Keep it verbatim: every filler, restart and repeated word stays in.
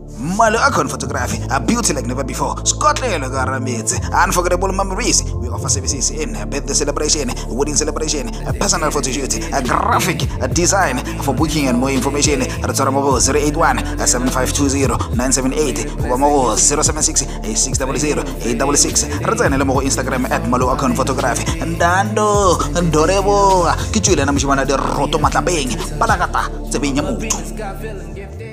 Malo Icon Photography, a beauty like never before. Scotland Garamits, unforgettable memories. We offer services in a birthday celebration, a wedding celebration, a personal photo shoot, a graphic, a design. For booking and more information, Ratoramo zero eight one seven five two zero nine seven eight, Wamo zero seven six eight six zero zero eight six six. Ratanelamo Instagram at Malo Icon Photography. And Dando, and Dorebo, Kichula Namshimana de Rotomatabing, Palagata, Zebinya Mutu.